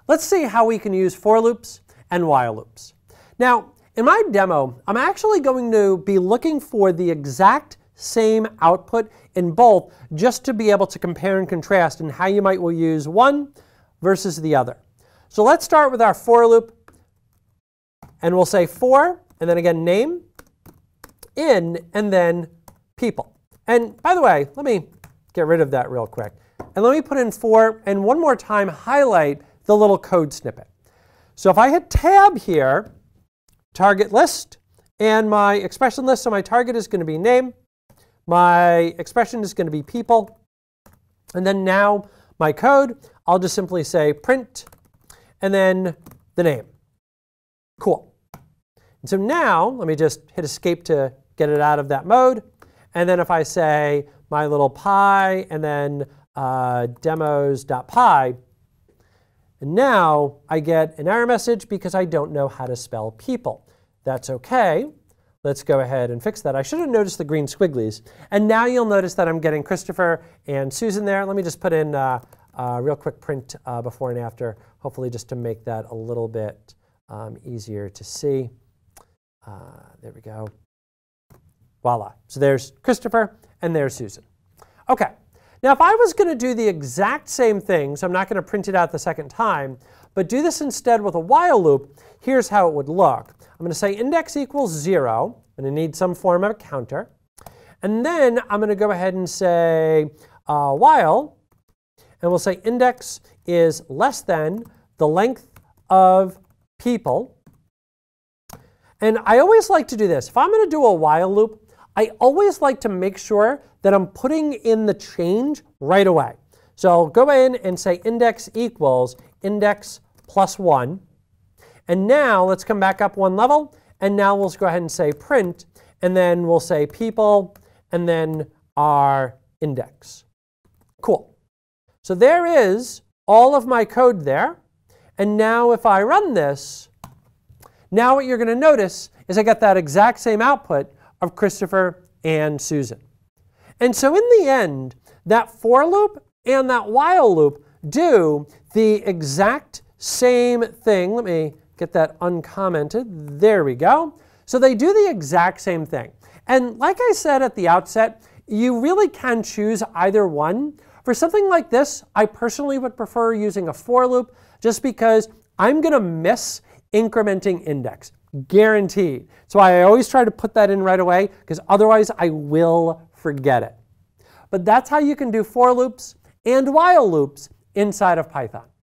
Let's see how we can use for loops and while loops. Now, in my demo, I'm actually going to be looking for the exact same output in both just to be able to compare and contrast and how you might will use one versus the other. So let's start with our for loop, and we'll say for, and then again name, in, and then people. And by the way, let me get rid of that real quick. And let me put in for, and one more time highlight the little code snippet. So if I hit tab here, target list, and my expression list, so my target is going to be name, my expression is going to be people, and then now my code, I'll just simply say print, and then the name. Cool. And so now, let me just hit escape to get it out of that mode. And then if I say my little py, and then demos.py, and now I get an error message because I don't know how to spell people. That's OK. Let's go ahead and fix that. I should have noticed the green squigglies. And now you'll notice that I'm getting Christopher and Susan there. Let me just put in a real quick print before and after, hopefully just to make that a little bit easier to see. There we go. Voila. So there's Christopher and there's Susan. OK. Now if I was going to do the exact same thing, so I'm not going to print it out the second time, but do this instead with a while loop, here's how it would look. I'm going to say index equals 0. I'm going to need some form of a counter. And then I'm going to go ahead and say while, and we'll say index is less than the length of people. And I always like to do this. If I'm going to do a while loop, I always like to make sure that I'm putting in the change right away. So I'll go in and say index equals index plus 1. And now let's come back up one level. And now we'll go ahead and say print. And then we'll say people, and then our index. Cool. So there is all of my code there. And now if I run this, now what you're going to notice is I get that exact same output of Christopher and Susan. And so in the end, that for loop and that while loop do the exact same thing. Let me get that uncommented. There we go. So they do the exact same thing. And like I said at the outset, you really can choose either one. For something like this, I personally would prefer using a for loop just because I'm going to miss incrementing index. Guaranteed. So I always try to put that in right away because otherwise I will forget it. But that's how you can do for loops and while loops inside of Python.